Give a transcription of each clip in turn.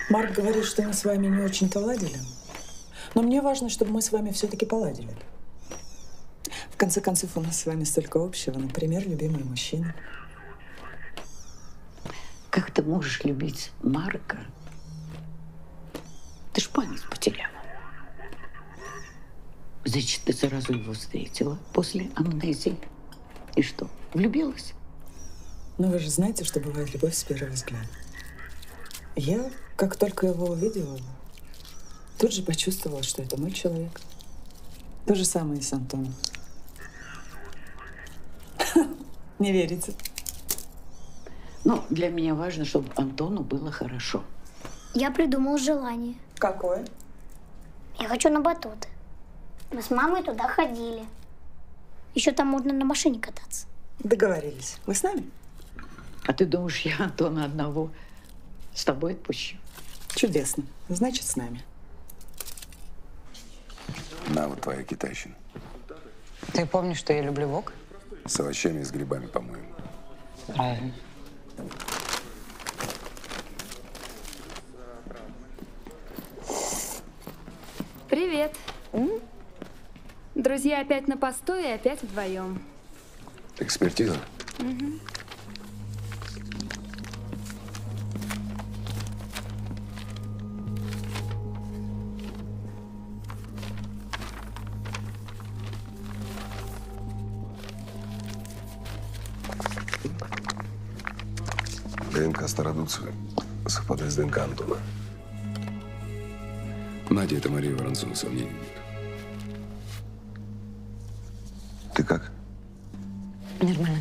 Марк говорит, что мы с вами не очень-то ладили. Но мне важно, чтобы мы с вами все-таки поладили. В конце концов, у нас с вами столько общего. Например, любимый мужчина. Как ты можешь любить Марка? Ты ж память потеряла. Значит, ты сразу его встретила после амнезии. И что, влюбилась? Но вы же знаете, что бывает любовь с первого взгляда. Я, как только его увидела, тут же почувствовала, что это мой человек. То же самое и с Антоном. Не верите? Но для меня важно, чтобы Антону было хорошо. Я придумал желание. Какое? Я хочу на батуты. Мы с мамой туда ходили. Еще там можно на машине кататься. Договорились. Вы с нами? А ты думаешь, я Антона одного с тобой отпущу? Чудесно. Значит, с нами. На, вот твоя китайщина. Ты помнишь, что я люблю вок? С овощами и с грибами, по-моему. Правильно. Привет. Друзья опять на посту и опять вдвоем. Экспертиза? Угу. ДНК Стародубцевой совпадает с ДНК Антона. Надя, это Мария Воронцова, сомнений нет. Ты как? Нормально.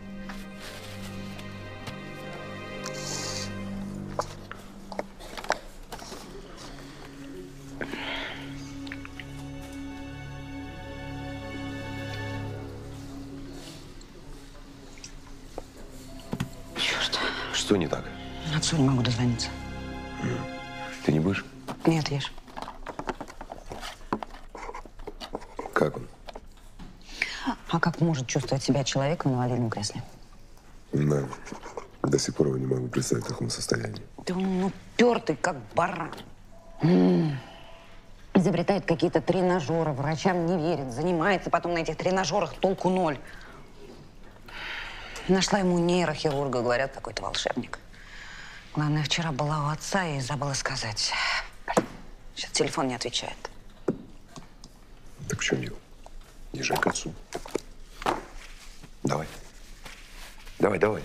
Черт. Что не так? Отцу не могу дозвониться. Ты не будешь? Нет, ешь. Как он? А как может чувствовать себя человек в инвалидном кресле? Да. До сих пор я не могу представить в таком состоянии. Да он упертый, как баран. Изобретает какие-то тренажеры, врачам не верит, занимается потом на этих тренажерах, толку ноль. Нашла ему нейрохирурга, говорят, какой-то волшебник. Главное, вчера была у отца и забыла сказать. Сейчас телефон не отвечает. Так в чем дело? Езжай к отцу. Давай. Давай.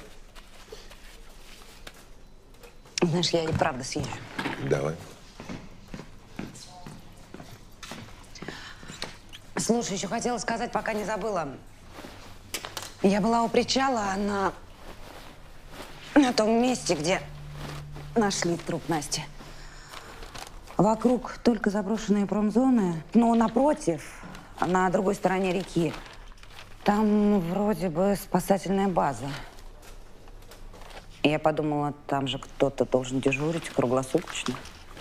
Знаешь, я и правда съезжу. Давай. Слушай, еще хотела сказать, пока не забыла. Я была у причала на том месте, где нашли труп Насти. Вокруг только заброшенные промзоны, но напротив, на другой стороне реки, там вроде бы спасательная база. И я подумала, там же кто-то должен дежурить круглосуточно.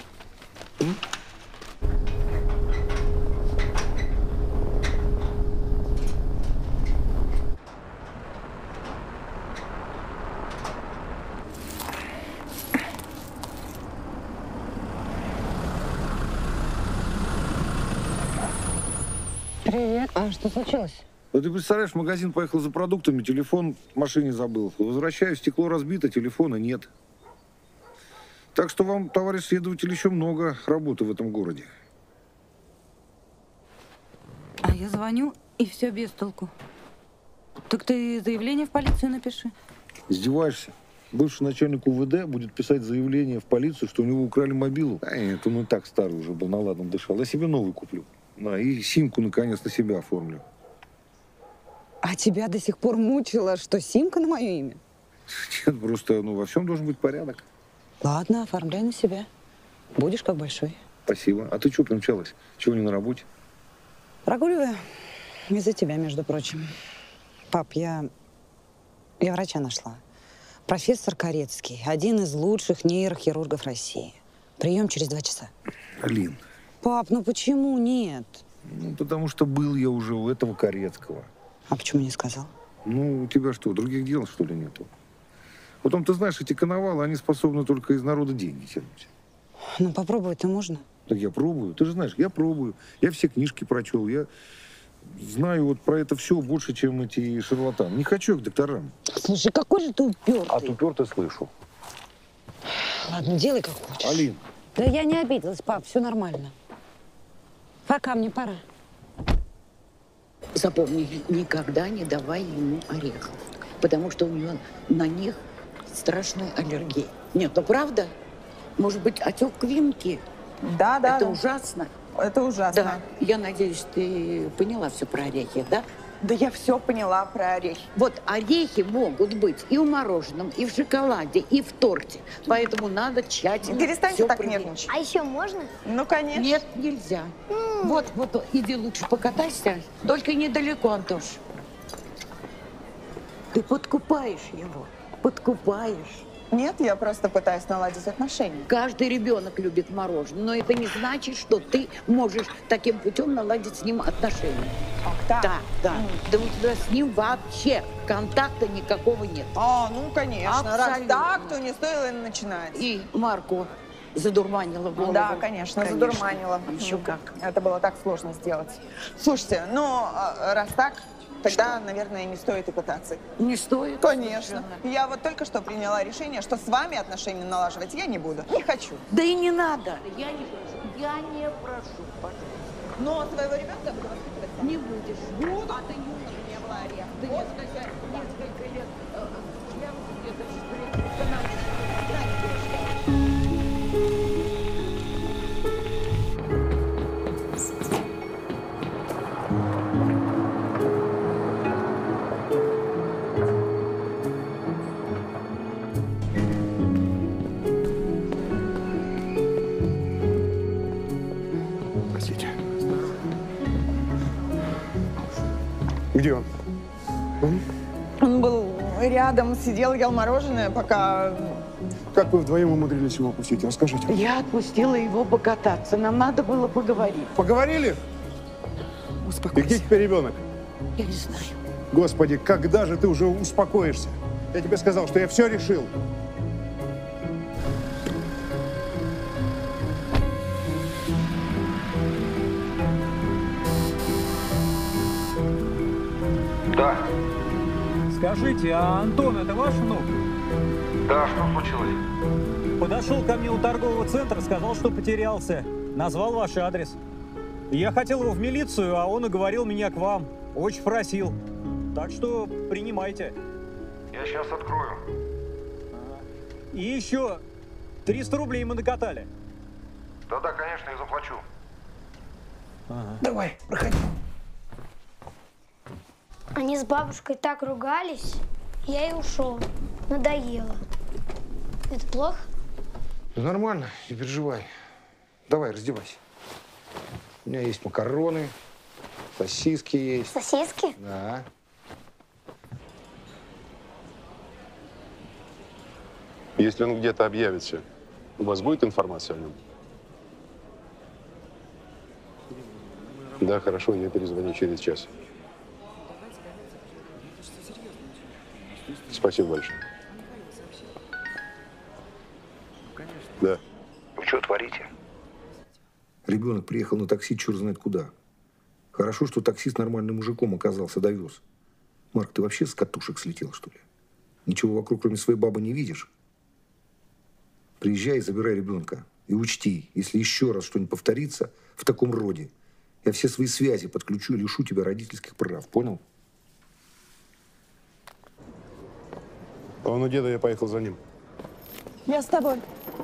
Привет. А что случилось? Ну, ты представляешь, в магазин поехал за продуктами, телефон в машине забыл. Возвращаюсь, стекло разбито, телефона нет. Так что вам, товарищ следователь, еще много работы в этом городе. А я звоню, и все без толку. Так ты заявление в полицию напиши. Издеваешься? Бывший начальник УВД будет писать заявление в полицию, что у него украли мобилу. А нет, он и так старый уже был, на ладном дышал. Я себе новый куплю. Да, и симку, наконец, на себя оформлю. А тебя до сих пор мучила, что симка на мое имя? Нет, просто, во всем должен быть порядок. Ладно, оформляй на себя. Будешь как большой. Спасибо. А ты что примчалась? Чего не на работе? Прогуливаю. Из-за тебя, между прочим. Пап, я врача нашла. Профессор Корецкий. Один из лучших нейрохирургов России. Прием через 2 часа. Алин. Пап, ну почему нет? Потому что был я уже у этого Корецкого. А почему не сказал? У тебя что, других дел, что ли, нету? Потом, ты знаешь, эти коновалы, они способны только из народа деньги тянуть. Ну, попробовать-то можно. Так я пробую. Ты же знаешь, я пробую. Я все книжки прочел. Я знаю вот про это все больше, чем эти шарлатаны. Не хочу я к докторам. Слушай, какой же ты упертый. А упертый слышу. Ладно, делай как хочешь. Алин. Да я не обиделась, пап, все нормально. Пока, мне пора. Запомни, никогда не давай ему орехов, потому что у него на них страшная аллергия. Нет, ну правда? Может быть, отек квинки? Да, да. Это да. ужасно. Это ужасно. Да. Я надеюсь, ты поняла все про орехи, да? Да я все поняла про орехи. Вот орехи могут быть и в мороженом, и в шоколаде, и в торте. Поэтому надо тщательно Перестаньте всё так проверять. нервничать. А еще можно? Ну, конечно. Нет, нельзя. Вот, иди лучше покатайся, только недалеко, Антош. Ты подкупаешь его, подкупаешь. Нет, я просто пытаюсь наладить отношения. Каждый ребенок любит мороженое, но это не значит, что ты можешь таким путем наладить с ним отношения. Ах, так? Да, да. Да у тебя с ним вообще контакта никакого нет. А, ну, конечно. Раз Абсолютно. так, то не стоило и начинать. И Марку задурманила голову. Да, конечно, задурманила. Еще как. Это было так сложно сделать. Слушайте, ну, раз так, тогда, наверное, не стоит и пытаться. Не стоит? Конечно. совершенно. Я вот только что приняла решение, что с вами отношения налаживать я не буду. Не хочу. Да и не надо. Я не прошу, пожалуйста. Но своего ребенка буду воспитывать. Не будешь. Буду. А ты юна у меня была орех. Ты несколько лет шляпу где-то Простите. Где он? Он был рядом, сидел, ел мороженое, пока... Как вы вдвоем умудрились его опустить? Расскажите. Я отпустила его покататься. Нам надо было поговорить. Поговорили? И Успокойся. где теперь ребенок? Я не знаю. Господи, когда же ты уже успокоишься? Я тебе сказал, что я все решил. Да. Скажите, а Антон это ваш внук? Да, что случилось? Подошел ко мне у торгового центра, сказал, что потерялся. Назвал ваш адрес. Я хотел его в милицию, а он уговорил меня к вам. Очень просил. Так что принимайте. Я сейчас открою. И еще 300 рублей мы накатали. Да-да, конечно, я заплачу. Давай, проходи. Они с бабушкой так ругались, я и ушел. Надоело. Это плохо? Нормально, не переживай. Давай, раздевайся. У меня есть макароны, сосиски есть. Сосиски? Да. Если он где-то объявится, у вас будет информация о нем? Да, хорошо, я перезвоню через час. Спасибо большое. Да. Вы что творите? Ребенок приехал на такси, черт знает куда. Хорошо, что таксист нормальным мужиком оказался, довез. Марк, ты вообще с катушек слетел, что ли? Ничего вокруг, кроме своей бабы, не видишь? Приезжай и забирай ребенка. И учти, если еще раз что-нибудь повторится в таком роде, я все свои связи подключу и лишу тебя родительских прав. Понял? А он у деда, я поехал за ним. Я с тобой.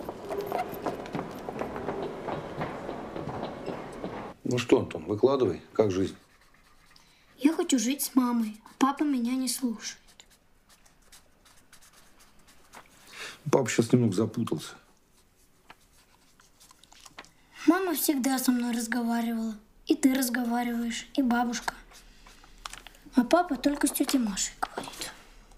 Ну что, Антон, выкладывай. Как жизнь? Я хочу жить с мамой, а папа меня не слушает. Папа сейчас немного запутался. Мама всегда со мной разговаривала. И ты разговариваешь, и бабушка. А папа только с тетей Машей говорит.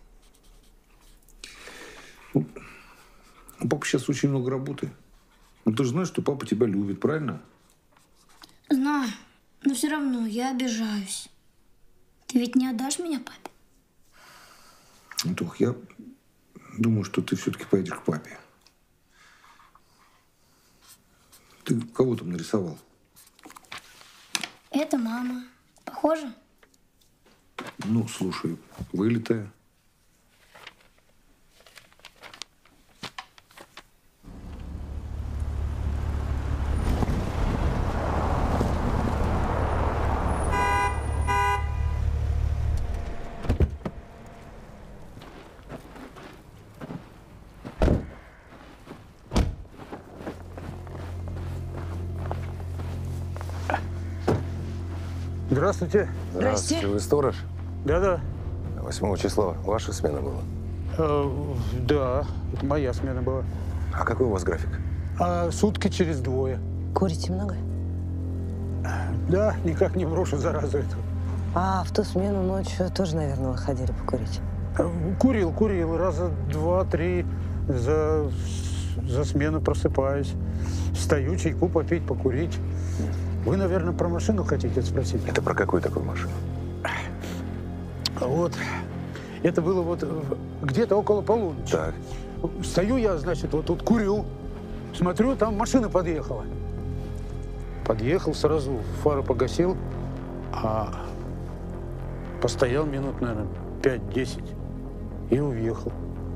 Папа сейчас очень много работает. Ну, ты же знаешь, что папа тебя любит, правильно? Знаю, но все равно я обижаюсь. Ты ведь не отдашь меня папе? Антох, я думаю, что ты все-таки поедешь к папе. Ты кого там нарисовал? Это мама. Похоже? Ну, слушай, вылитая. Здравствуйте. Здравствуйте. Вы сторож? Да-да. 8 числа ваша смена была? Да, это моя смена была. А какой у вас график? Сутки через 2. Курите много? Да, никак не брошу заразу эту. А в ту смену ночью тоже, наверное, выходили покурить? Курил. Раза 2-3 за смену просыпаюсь. Встаю, чайку попить, покурить. Вы, наверное, про машину хотите спросить? Это про какую такую машину? Вот. Это было вот где-то около полуночи. Так. Стою я, значит, вот тут курю. Смотрю, там машина подъехала. Подъехал сразу, фару погасил, а постоял минут, наверное, 5-10 и уехал.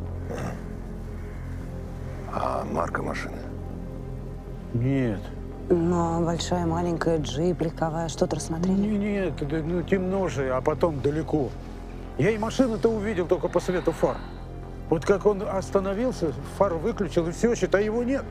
А марка машины? Нет. Но большая, маленькая, джип, легковая, что-то рассмотрели? Нет, ну темно же, а потом далеко. Я и машину-то увидел только по свету фар. Вот как он остановился, фару выключил, и все, считай, его нет.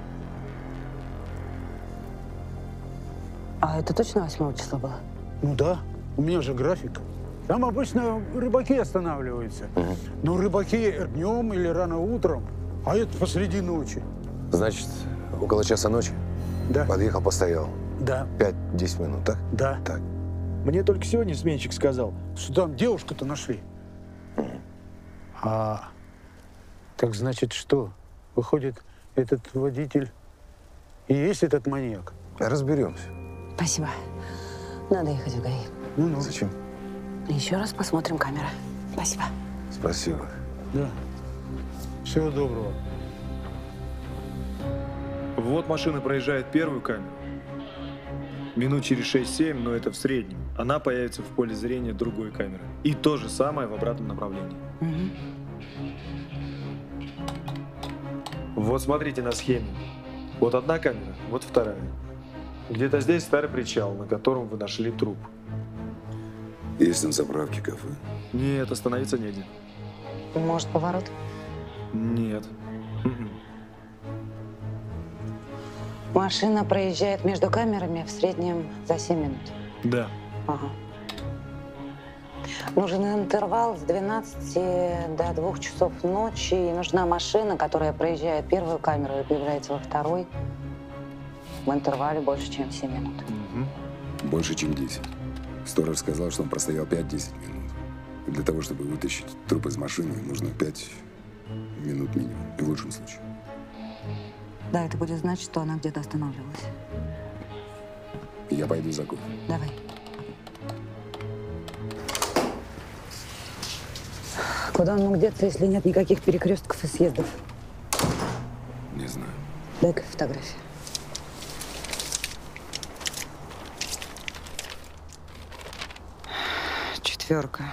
А это точно 8 числа было? Ну да, у меня же график. Там обычно рыбаки останавливаются. Но рыбаки днем или рано утром, а это посреди ночи. Значит, около часа ночи? Да. Подъехал, постоял? Да. 5-10 минут, так? Да. Так. Мне только сегодня сменщик сказал. Что там девушку-то нашли. Так значит что? Выходит, этот водитель и есть этот маньяк? Разберемся. Спасибо. Надо ехать в ГАИ. Ну. Зачем? Еще раз посмотрим камеры. Спасибо. Спасибо. Да. Всего доброго. Вот машина проезжает первую камеру. Минут через 6-7, но это в среднем. Она появится в поле зрения другой камеры. И то же самое в обратном направлении. Вот смотрите на схеме. Вот одна камера, вот вторая. Где-то здесь старый причал, на котором вы нашли труп. Есть там заправки, кафе? Нет, остановиться негде. Может, поворот? Нет. Машина проезжает между камерами в среднем за 7 минут. Да. Ага. Нужен интервал с 12 до 2 часов ночи. И нужна машина, которая проезжает первую камеру и появляется во второй в интервале больше, чем 7 минут. Больше, чем 10. Сторож сказал, что он простоял 5-10 минут. И для того, чтобы вытащить труп из машины, нужно 5 минут минимум, в лучшем случае. Да, это будет значить, что она где-то останавливалась. Я пойду за кофе. Давай. Куда он мог деться, если нет никаких перекрестков и съездов? Не знаю. Дай-ка фотографию. Четверка.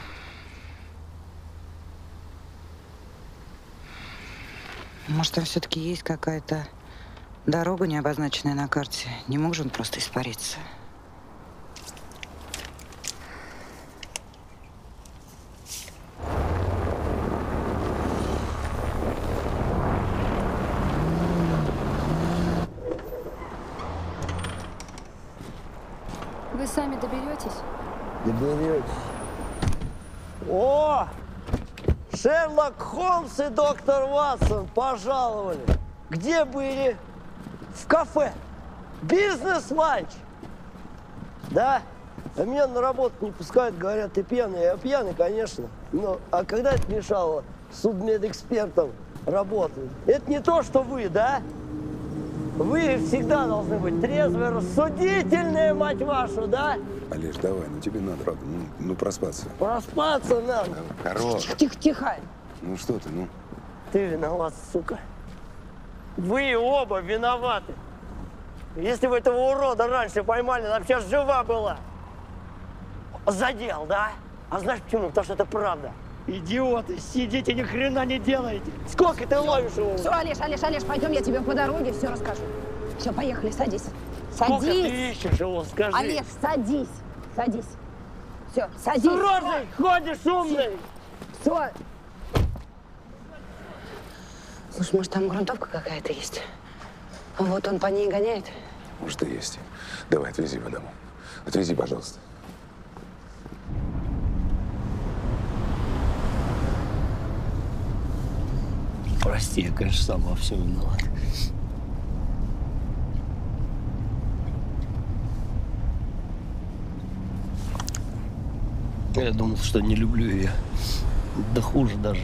Может, там все-таки есть какая-то дорога, не обозначенная на карте? Не мог же он просто испариться? Вы сами доберетесь? Доберетесь. О! Шерлок Холмс и доктор Ватсон пожаловали. Где были? В кафе. Бизнес-ланч. Да? А меня на работу не пускают, говорят, ты пьяный. Я пьяный, конечно. Но, а когда это мешало судмедэкспертам работать? Это не то, что вы, да? Вы всегда должны быть трезвые, рассудительные, мать вашу, да? Олеж, давай, ну тебе надо, правда, ну проспаться. Проспаться надо. Хорош. Тихо. Ну что ты, ну? Ты виноват, сука. Вы оба виноваты. Если бы этого урода раньше поймали, она бы сейчас жива была. Задел, да? А знаешь почему? Потому что это правда. Идиоты, сидите, ни хрена не делаете. Сколько ты ловишь его? Все, Олеж, пойдем, я тебе по дороге все расскажу. Все, поехали, садись. Сколько Садись. ты ищешь его, скажи? Олеж, садись. Все, садись. С розой ходишь умный. Все. Слушай, может, там грунтовка какая-то есть? Вот он по ней гоняет. Может, и есть. Давай, отвези его домой. Отвези, пожалуйста. Прости, я, конечно, сам во всем виноват. Я думал, что не люблю ее. Да хуже даже.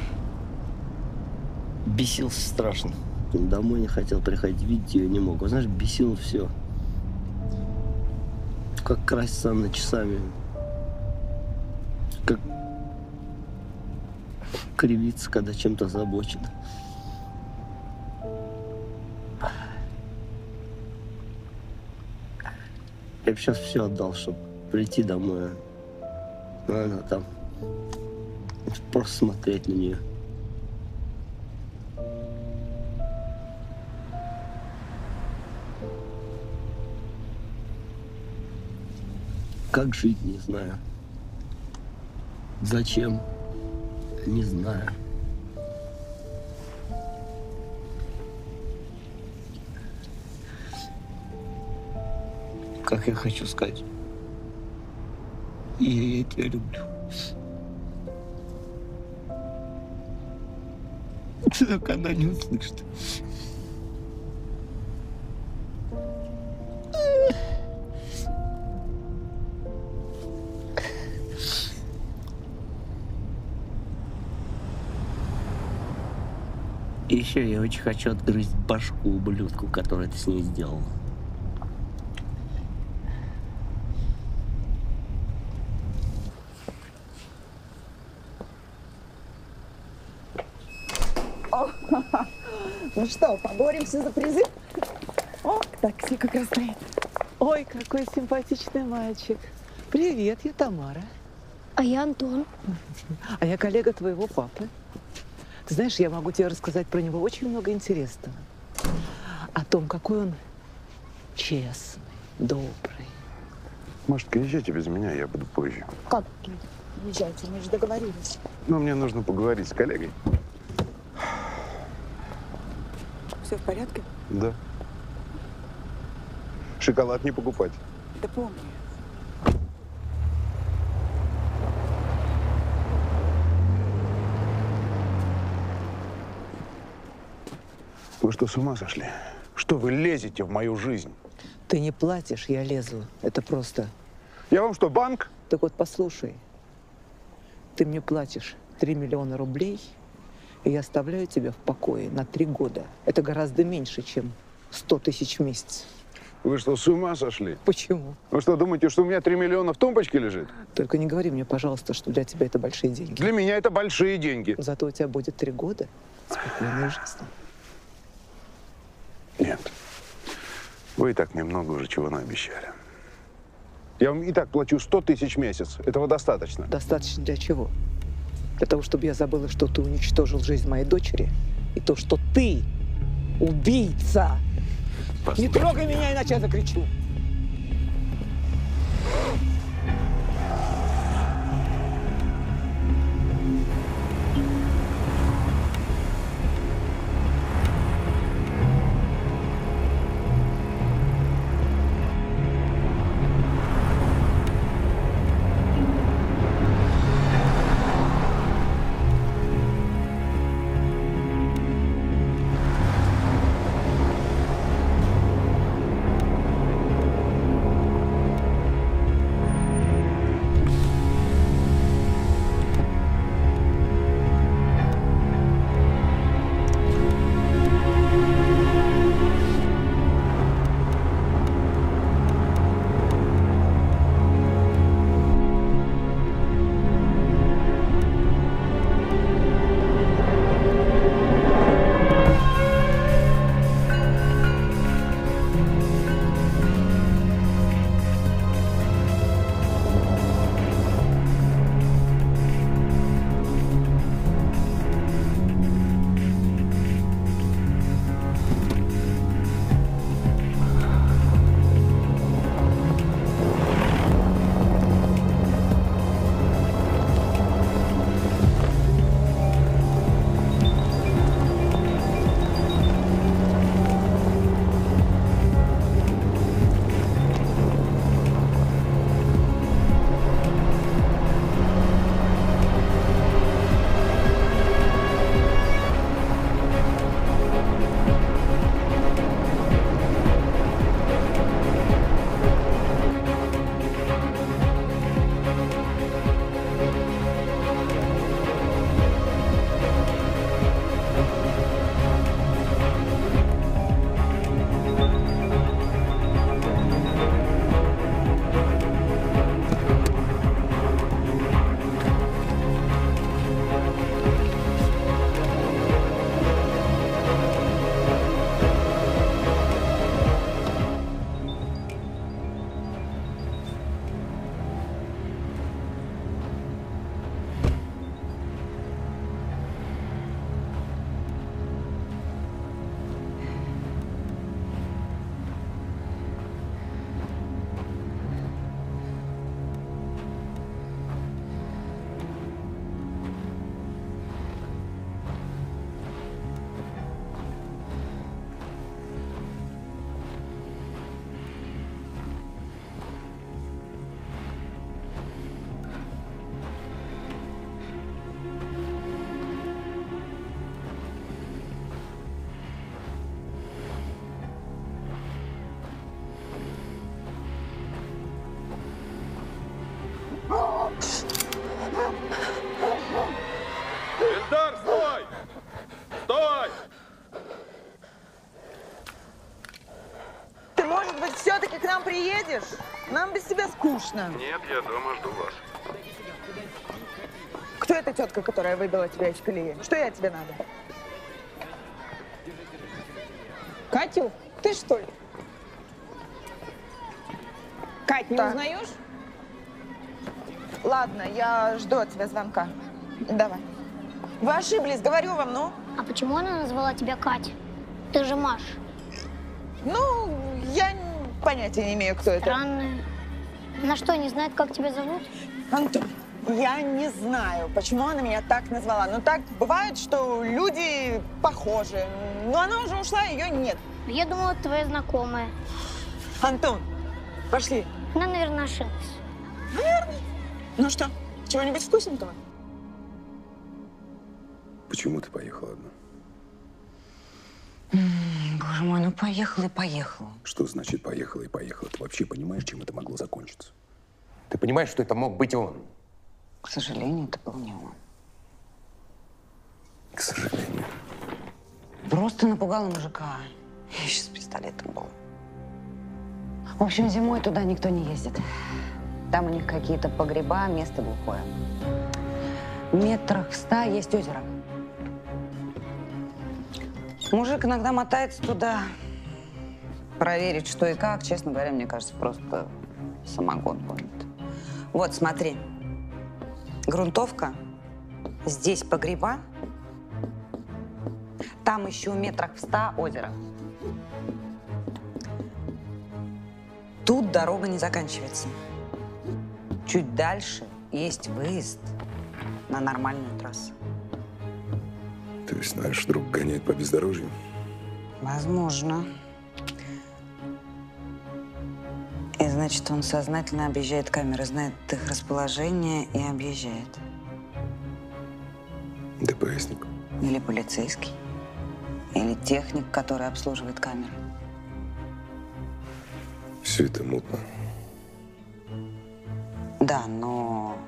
Бесился страшно. Домой не хотел приходить, видеть ее не мог. Знаешь, бесило все. Как красится она часами. Как кривится, когда чем-то озабочена. Я бы сейчас все отдал, чтобы прийти домой. А она там. Просто смотреть на нее. Как жить, не знаю. Зачем? Не знаю. Как я хочу сказать. Я тебя люблю. Только она не услышит. И еще я очень хочу отгрызть башку ублюдку, который ты с ней сделал. Ну что, поборемся за призы? О, такси как раз стоит. Ой, какой симпатичный мальчик. Привет, я Тамара. А я Антон. А я коллега твоего папы. Ты знаешь, я могу тебе рассказать про него очень много интересного. О том, какой он честный, добрый. Может, езжайте без меня, я буду позже. Как езжайте? Мы же договорились. Но мне нужно поговорить с коллегой. Все в порядке? Да. Шоколад не покупать. Да помню. Вы что, с ума сошли? Что вы лезете в мою жизнь? Ты не платишь, я лезу. Это просто. Я вам что, банк? Так вот, послушай. Ты мне платишь 3 миллиона рублей, и я оставляю тебя в покое на 3 года. Это гораздо меньше, чем 100 тысяч в месяц. Вы что, с ума сошли? Почему? Вы что, думаете, что у меня 3 миллиона в тумбочке лежит? Только не говори мне, пожалуйста, что для тебя это большие деньги. Для меня это большие деньги. Зато у тебя будет 3 года спокойной жизни. Нет. Вы и так мне много уже чего наобещали. Я вам и так плачу 100 тысяч в месяц. Этого достаточно. Достаточно для чего? Для того, чтобы я забыла, что ты уничтожил жизнь моей дочери. И то, что ты убийца. Не трогай меня, иначе я закричу. все-таки к нам приедешь? Нам без тебя скучно. Нет, я дома жду вас. Кто эта тетка, которая выбила тебя из колеи? Что ей от тебя надо? Катю, ты что ли? Кать, не узнаешь? Ладно, я жду от тебя звонка. Давай. Вы ошиблись, говорю вам, ну. А почему она назвала тебя Катя? Ты же Маша. Ну, я понятия не имею, кто это. Странная. Она что, не знает, как тебя зовут? Антон, я не знаю, почему она меня так назвала. Но так бывает, что люди похожи. Но она уже ушла, ее нет. Я думала, твоя знакомая. Антон, пошли. Она, наверное, ошиблась. Наверное. Ну что, чего-нибудь вкусненького? Почему ты поехала одна? Боже мой, ну поехала и поехала. Что значит поехала и поехала? Ты вообще понимаешь, чем это могло закончиться? Ты понимаешь, что это мог быть он? К сожалению, это был не он. К сожалению. Просто напугала мужика. Я еще с пистолетом был. В общем, зимой туда никто не ездит. Там у них какие-то погреба, место глухое. Метрах в 100 есть озеро. Мужик иногда мотается туда, проверить, что и как. Честно говоря, мне кажется, просто самогон гонит. Вот, смотри. Грунтовка. Здесь погреба. Там еще метрах в 100 озеро. Тут дорога не заканчивается. Чуть дальше есть выезд на нормальную трассу. То есть наш друг гоняет по бездорожью? Возможно. И значит, он сознательно объезжает камеры, знает их расположение и объезжает. ДПСник. Или полицейский. Или техник, который обслуживает камеры. Все это мутно. Да, но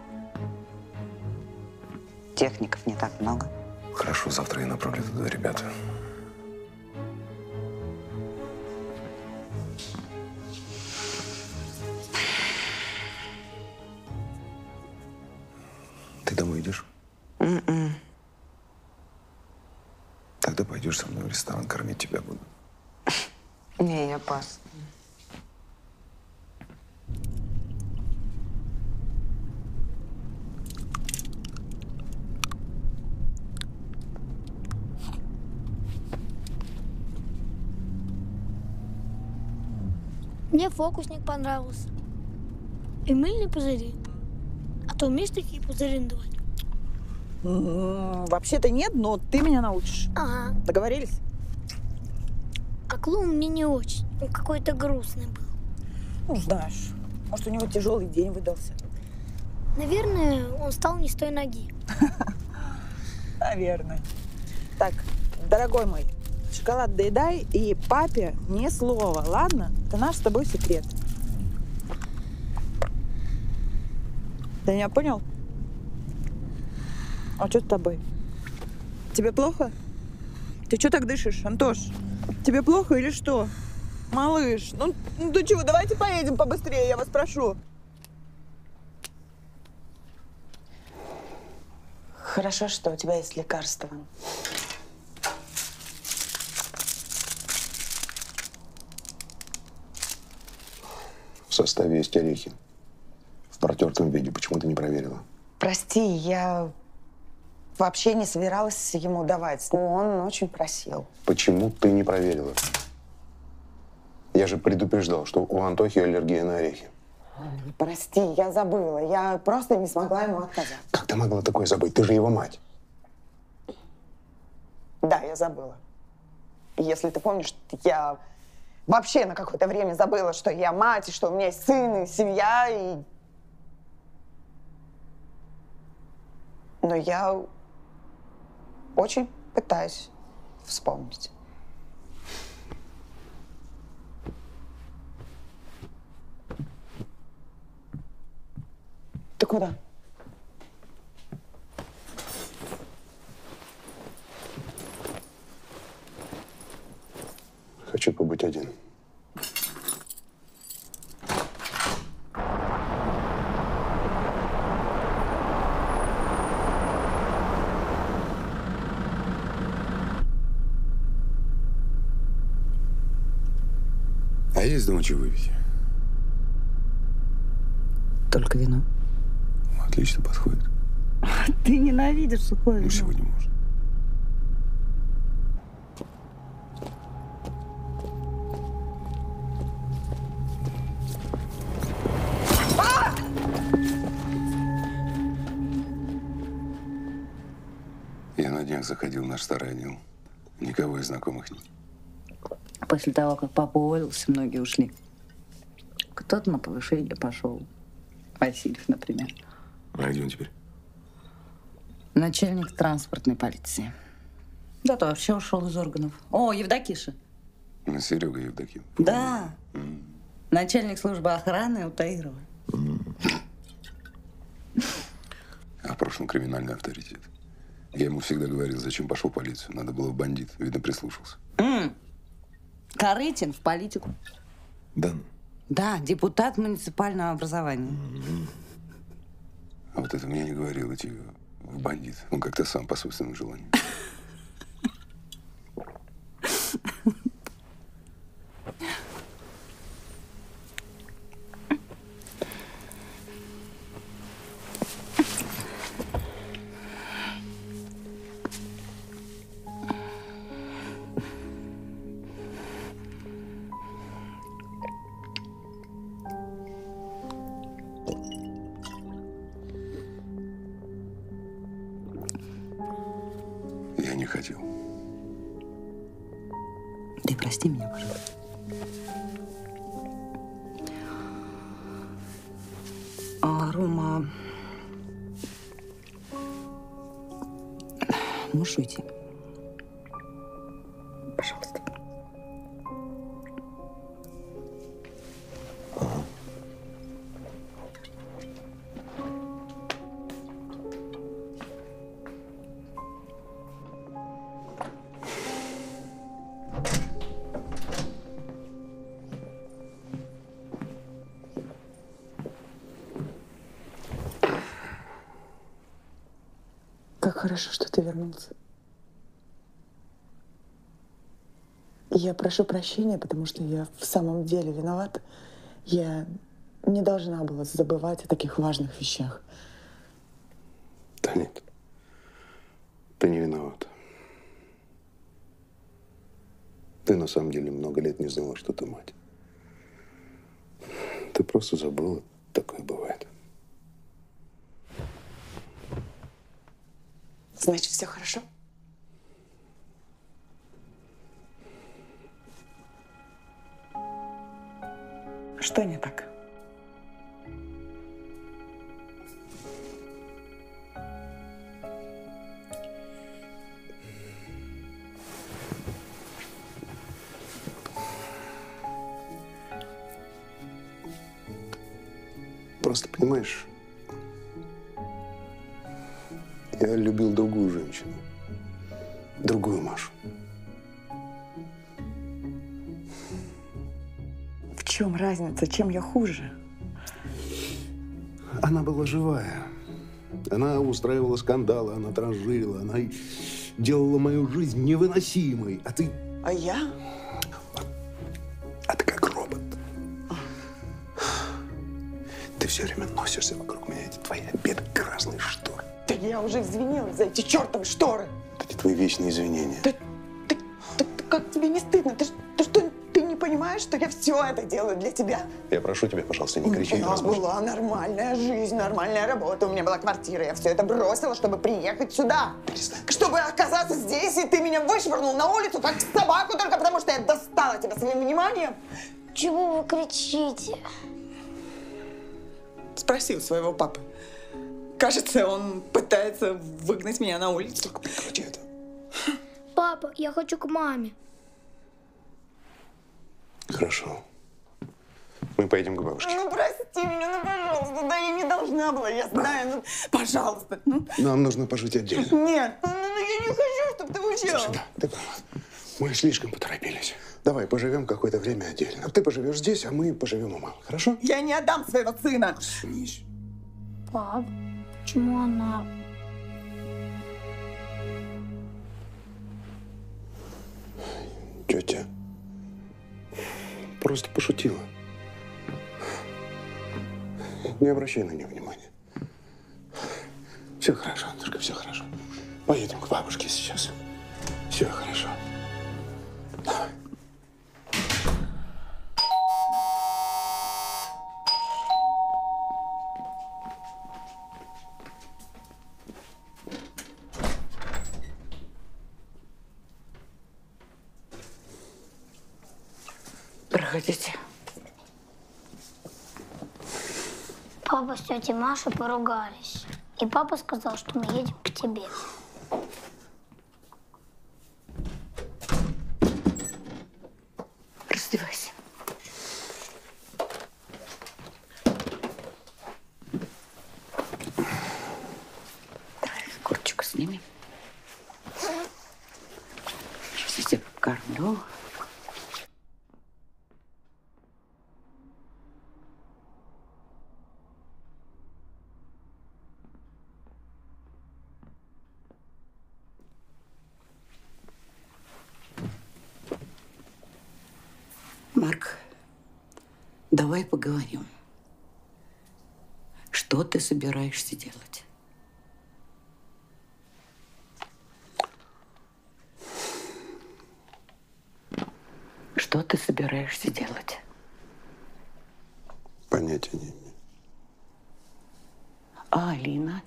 техников не так много. Хорошо, завтра я направлю туда ребята. Ты домой идешь? Тогда пойдешь со мной в ресторан, кормить тебя буду. Не, я пас. Мне фокусник понравился. И мыльные пузыри. А то умеешь такие пузыри надувать? Вообще-то нет, но ты меня научишь. Ага. Договорились? А клоун мне не очень. Он какой-то грустный был. Ну, знаешь, может, у него тяжелый день выдался. Наверное, он встал не с той ноги. Наверное. Так, дорогой мой, шоколад доедай и папе ни слова, ладно? Это наш с тобой секрет. Ты меня понял? А что с тобой? Тебе плохо? Ты что так дышишь, Антош? Тебе плохо или что? Малыш, ну ты чего, давайте поедем побыстрее, я вас прошу. Хорошо, что у тебя есть лекарство. В составе есть орехи. В протертом виде. Почему ты не проверила? Прости, я вообще не собиралась ему давать. Он очень просил. Почему ты не проверила? Я же предупреждал, что у Антохи аллергия на орехи. Прости, я забыла. Я просто не смогла ему отказать. Как ты могла такое забыть? Ты же его мать. Да, я забыла. Если ты помнишь, я вообще на какое-то время забыла, что я мать, и что у меня есть сын, и семья, и... Но я очень пытаюсь вспомнить. Ты куда? Хочу побыть один. А есть дома чего выпить? Только вино. Отлично подходит. Ты ненавидишь сухое вино. Сегодня можно. Я на днях заходил в наш старый отдел. Никого из знакомых нет. После того, как папа уволился, многие ушли. Кто-то на повышение пошел. Васильев, например. А где он теперь? Начальник транспортной полиции. Да-то вообще ушел из органов. О, Евдокиша. Серега Евдоким. Да. Начальник службы охраны у Таирова. А в прошлом криминальный авторитет. Я ему всегда говорил, зачем пошел в полицию. Надо было в бандит. Видно, прислушался. Корытин в политику. Да. Да, депутат муниципального образования. А вот это мне не говорил, идти в бандит. Он как-то сам по собственному желанию. Я не хотел. Ты прости меня, пожалуйста. Рома, можешь уйти? Пожалуйста. Как хорошо, что ты вернулся. Я прошу прощения, потому что я в самом деле виновата. Я не должна была забывать о таких важных вещах. Да нет. Ты не виноват. Ты на самом деле много лет не знала, что ты мать. Ты просто забыла. Такое бывает. Значит, все хорошо? Что не так? Просто, понимаешь, я любил другую женщину. Другую Машу. В чем разница? Чем я хуже? Она была живая. Она устраивала скандалы, она транжирила, она делала мою жизнь невыносимой. А ты... А я? А ты как робот. Ты все время носишься вокруг меня, эти твои обеды, красные шторы. Да я уже извинилась за эти чертовы шторы. Эти твои вечные извинения. Как тебе не стыдно? Ты что, ты не понимаешь, что я все это делаю для тебя? Я прошу тебя, пожалуйста, не кричи. У нас была нормальная жизнь, нормальная работа, у меня была квартира. Я все это бросила, чтобы приехать сюда. Чтобы оказаться здесь, и ты меня вышвырнул на улицу, как собаку, только потому что я достала тебя своим вниманием. Чего вы кричите? Спроси у своего папы. Кажется, он пытается выгнать меня на улицу. Прекрати это. Папа, я хочу к маме. Хорошо. Мы поедем к бабушке. Ну, прости меня, ну, пожалуйста. Да я не должна была, я знаю. Ну, пожалуйста. Ну. Нам нужно пожить отдельно. Нет, я не хочу, чтобы ты уезжал. Сюда. Ты права. Мы слишком поторопились. Давай поживем какое-то время отдельно. Ты поживешь здесь, а мы поживем у мамы. Хорошо? Я не отдам своего сына. Снись. Пап, почему она? Тетя просто пошутила. Не обращай на нее внимания. Все хорошо, Антошка, все хорошо. Поедем к бабушке сейчас. Все хорошо. Давай. Проходите. Папа с тетей Машей поругались. И папа сказал, что мы едем к тебе. Раздевайся. Давай курточку снимем. Сейчас я тебя покормлю. Марк, давай поговорим. Что ты собираешься делать? Что ты собираешься делать? Понятия не имею. А Алина?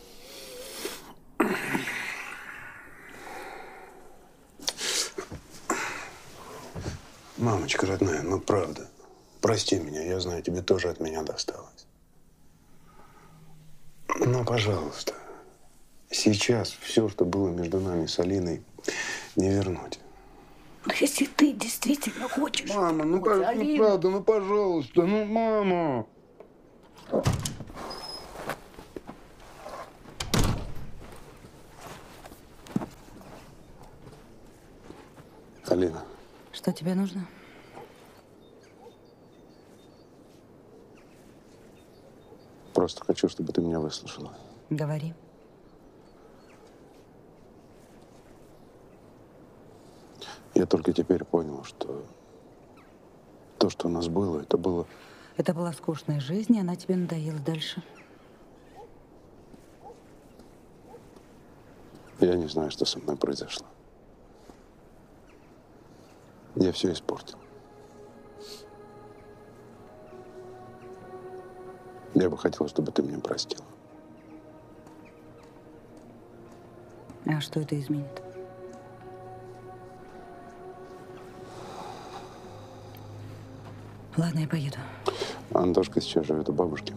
Мамочка родная, ну правда. Прости меня, я знаю, тебе тоже от меня досталось. Но, пожалуйста, сейчас все, что было между нами с Алиной, не вернуть. Но если ты действительно хочешь... Мама, ну правда, ну пожалуйста, ну мама. Алина. Что тебе нужно? Просто хочу, чтобы ты меня выслушала. Говори. Я только теперь понял, что то, что у нас было, это было... Это была скучная жизнь, и она тебе надоела дальше. Я не знаю, что со мной произошло. Я все испортил. Я бы хотел, чтобы ты меня простила. А что это изменит? Ладно, я поеду. Антошка сейчас живет у бабушки.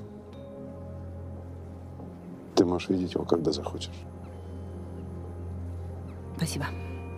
Ты можешь видеть его, когда захочешь. Спасибо.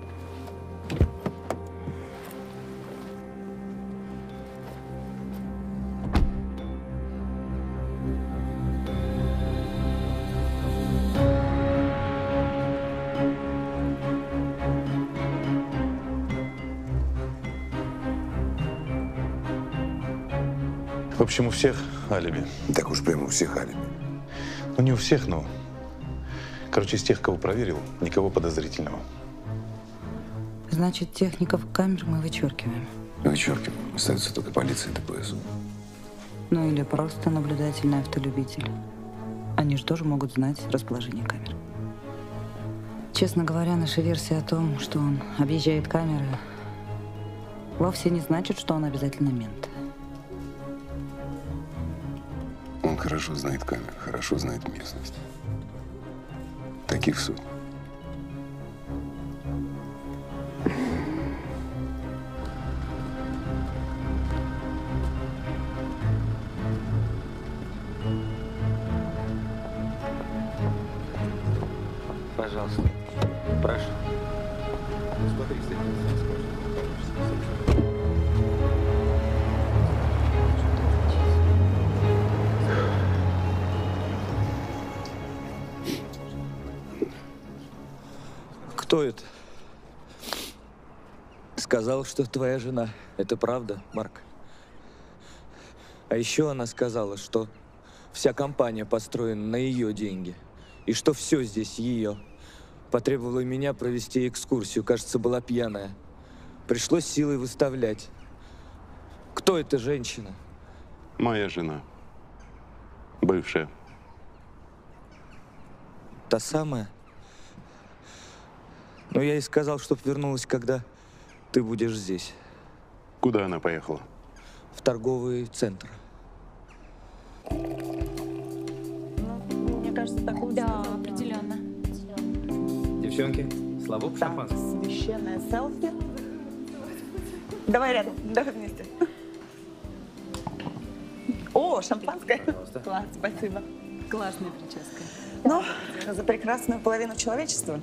В общем, у всех алиби. Так уж прямо у всех алиби. Ну, не у всех, но... Короче, из тех, кого проверил, никого подозрительного. Значит, техников камер мы вычеркиваем. Вычеркиваем. Остается только полиция и ДПС. Ну или просто наблюдательный автолюбитель. Они же тоже могут знать расположение камер. Честно говоря, наша версия о том, что он объезжает камеры, вовсе не значит, что он обязательно мент. Он хорошо знает камеры, хорошо знает местность. Таких сотен. Пожалуйста, прошу. Смотри, Кто это? Сказал, что твоя жена. Это правда, Марк? А еще она сказала, что вся компания построена на ее деньги. И что все здесь ее. Потребовала меня провести экскурсию. Кажется, была пьяная. Пришлось силой выставлять. Кто Кто эта женщина? Моя жена. Бывшая. Та самая? Но я ей сказал, чтоб вернулась, когда ты будешь здесь. Куда она поехала? В торговый центр. Мне кажется, так лучше. Да, определенно. Девчонки, слабо по шампанскому? Священное селфи. Давай рядом, давай вместе. О, шампанское. Класс, спасибо. Классная прическа. Ну, за прекрасную половину человечества.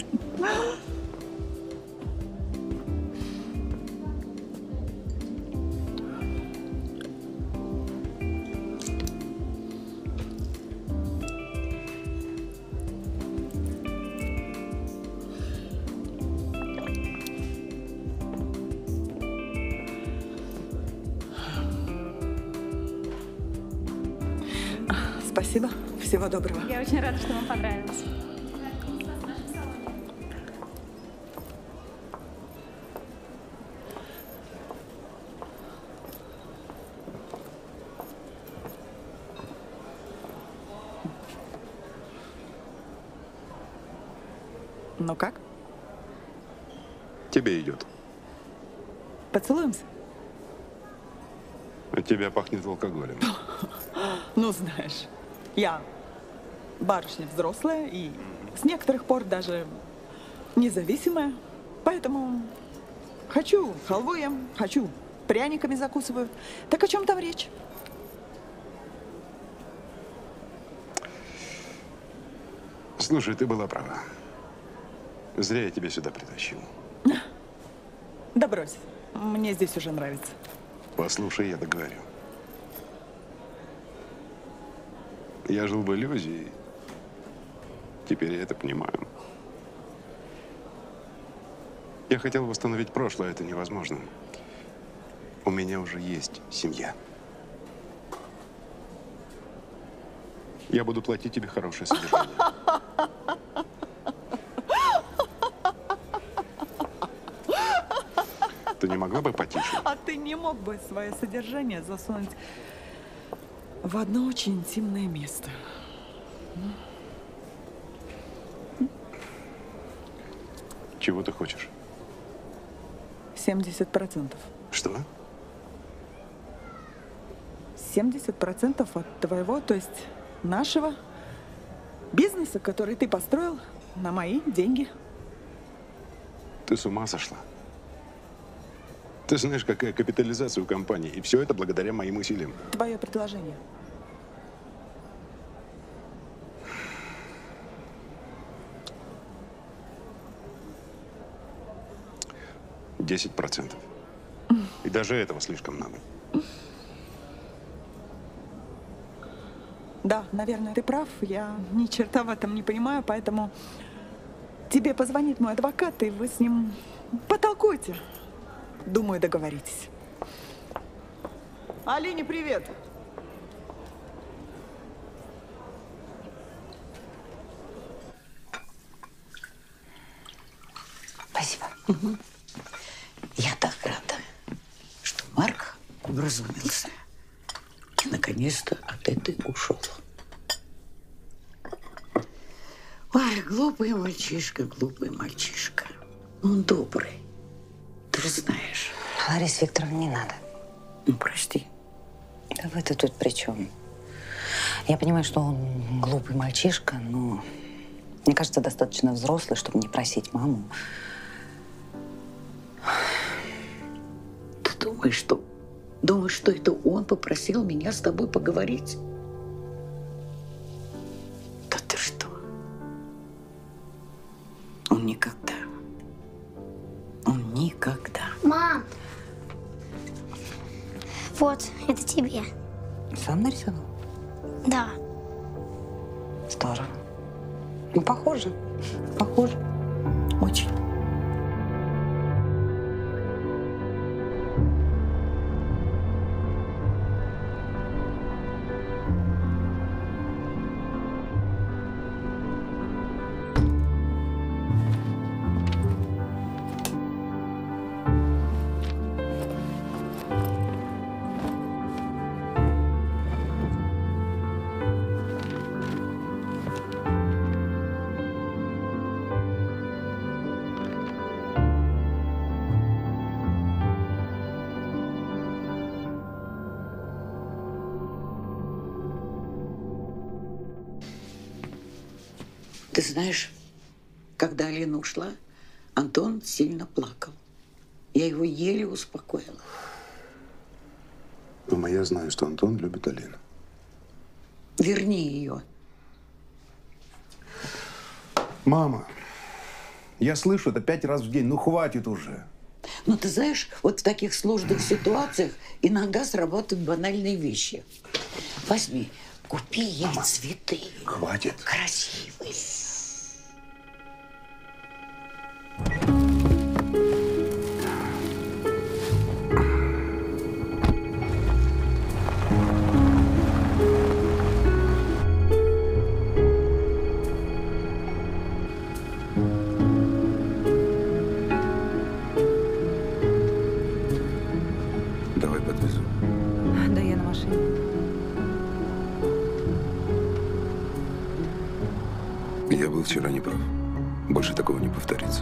Спасибо. Всего доброго. Я очень рада, что вам понравилось. Ну как? Тебе идет. Поцелуемся? От тебя пахнет алкоголем. Ну, знаешь, я барышня взрослая и с некоторых пор даже независимая. Поэтому хочу халву ем, хочу пряниками закусываю. Так о чем там речь? Слушай, ты была права. Зря я тебя сюда притащил. Да брось, мне здесь уже нравится. Послушай, я договорю. Я жил в иллюзии. Теперь я это понимаю. Я хотел восстановить прошлое, это невозможно. У меня уже есть семья. Я буду платить тебе хорошее содержание. Ты не могла бы потише? А ты не мог бы свое содержание засунуть в одно очень интимное место? Чего ты хочешь? 70%. Что? 70% от твоего, то есть нашего бизнеса, который ты построил на мои деньги. Ты с ума сошла? Ты знаешь, какая капитализация у компании, и все это благодаря моим усилиям. Твое предложение. Десять %. И даже этого слишком надо. Да, наверное, ты прав. Я ни черта в этом не понимаю, поэтому тебе позвонит мой адвокат, и вы с ним потолкуйте. Думаю, договоритесь. Алине, привет. Спасибо. Я так рада, что Марк образумился и наконец-то от этой ушел. Ой, глупый мальчишка. Он добрый. Ты же знаешь. Лариса Викторовна, не надо. Ну, прости. Да вы-то тут при чем? Я понимаю, что он глупый мальчишка, но мне кажется, достаточно взрослый, чтобы не просить маму. Ты думаешь, что это он попросил меня с тобой поговорить? Да ты что? Он никогда. Мам! Вот, это тебе. Сам нарисовал? Да. Здорово. Ну, похоже. Очень. Ты знаешь, когда Алина ушла, Антон сильно плакал. Я его еле успокоила. Мама, я знаю, что Антон любит Алину. Верни ее. Мама, я слышу это 5 раз в день. Ну, хватит уже. Но ты знаешь, вот в таких сложных ситуациях иногда срабатывают банальные вещи. Возьми, купи ей цветы. Хватит. Красивые. Давай подвезу. Да я на машине. Я был вчера неправ. Больше такого не повторится.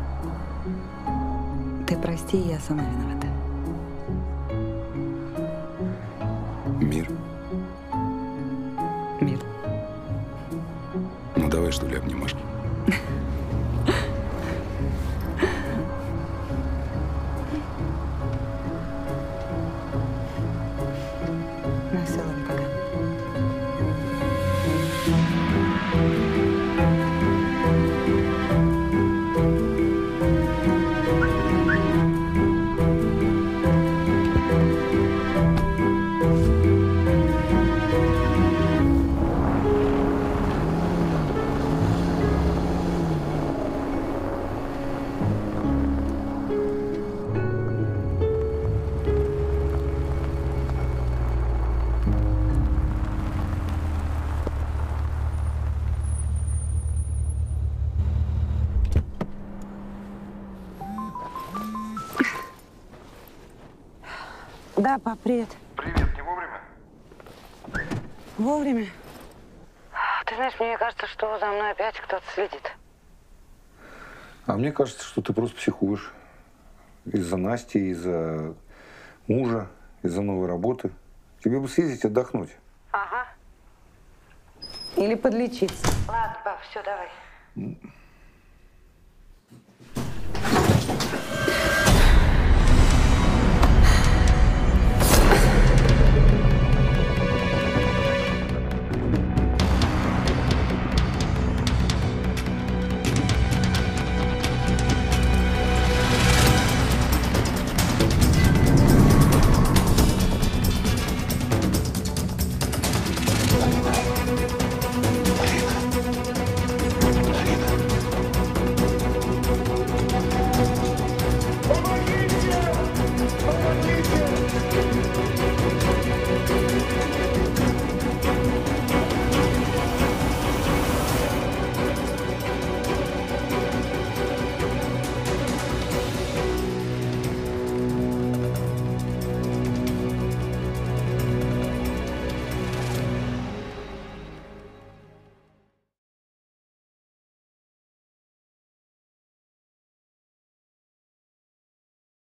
Ты прости, я сама виновата. Мир. Мир. Ну давай, что ли, обнимашки. Ну все, ладно, пока. Да, пап, привет. Привет, не вовремя? Вовремя. Ты знаешь, мне кажется, что за мной опять кто-то следит. А мне кажется, что ты просто психуешь. Из-за Насти, из-за мужа, из-за новой работы. Тебе бы съездить отдохнуть. Ага. Или подлечиться. Ладно, пап, все, давай.